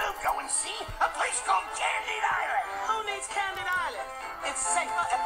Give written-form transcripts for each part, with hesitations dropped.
We'll go and see a place called Candid Island. Who needs Candid Island? It's safer and...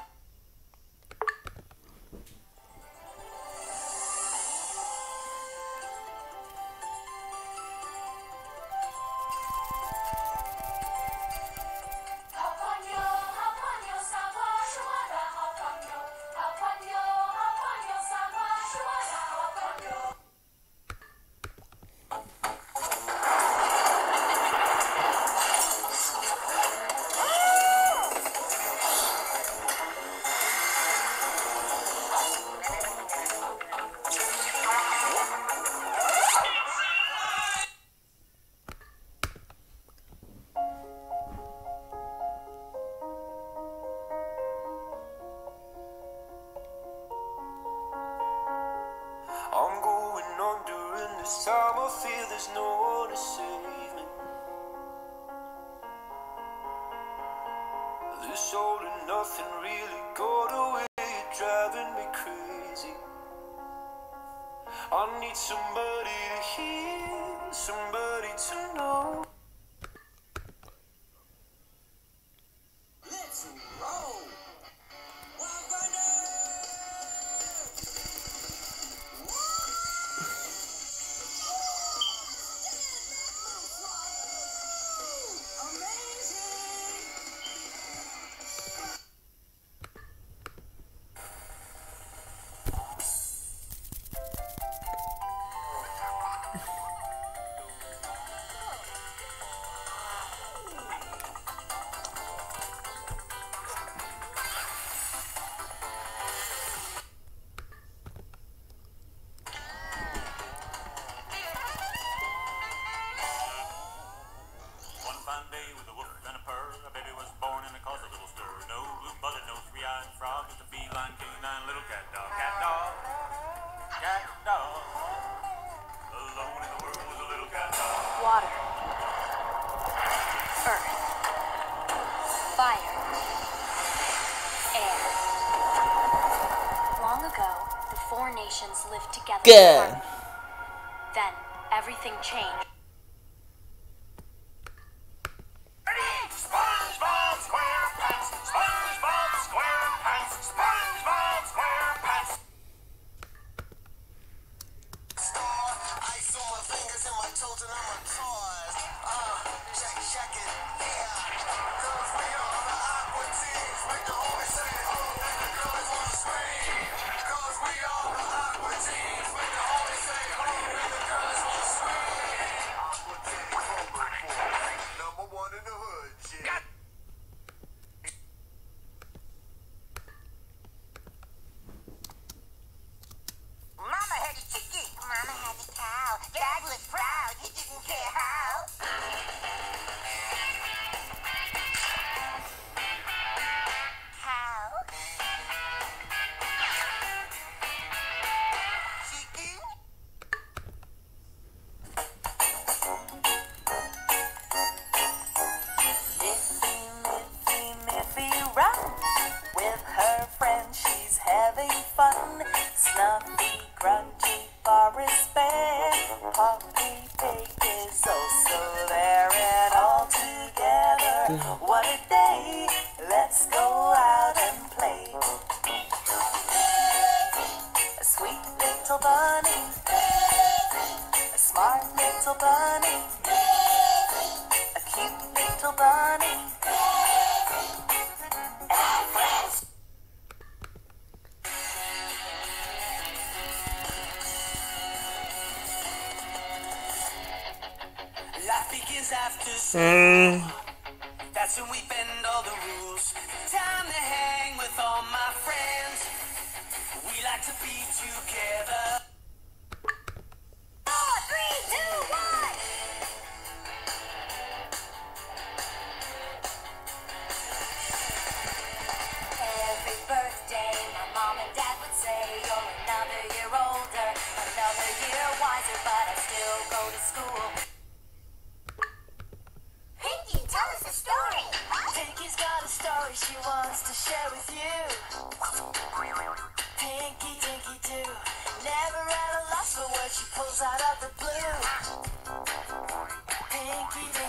I'm going under and this time I feel there's no one to save me. This all and nothing really got away, driving me crazy. I need somebody to hear, somebody to know. Let's roll. Fine day with a woof and a purr, a baby was born and it caused a little stir. No blue buzzard, no three-eyed frog, just a feline canine little cat dog. Cat dog, cat dog. Alone in the world was a little cat dog. Water, earth, fire, air. Long ago, the four nations lived together. Good. Then everything changed. SpongeBob SquarePants, SpongeBob SquarePants, SpongeBob SquarePants. Ice on my fingers and my toes and on my toes. Check it, yeah. 'Cause we are the Aqua Teens. Make the homies say, oh, make the girls wanna scream. 'Cause we are the Aqua Teens. Make the homies say, oh, make the girls wanna scream. Aqua Teens, number one in the hood, yeah. Mama had a chicken. Mama had a cow. Dad was proud. He didn't care how. How? Chicken? Miffy run with her friends, she's having fun. Snuffy, grungy, Forest Bear, Poppy Pig is also there, and all together, what a day! Let's go out and play. A sweet little bunny, a smart little bunny, a cute little bunny. Life begins after school. That's when we bend all the rules. Time to hang with all my friends. We like to be together. 4, 3, 2, 1. Every birthday, my mom and dad would say, you're another year older, another year wiser, but I still go to school. Pinky, tell us a story. Pinky's got a story she wants to share with you. Pinky, Tinky, too. Never at a loss for what she pulls out of the blue. Pinky,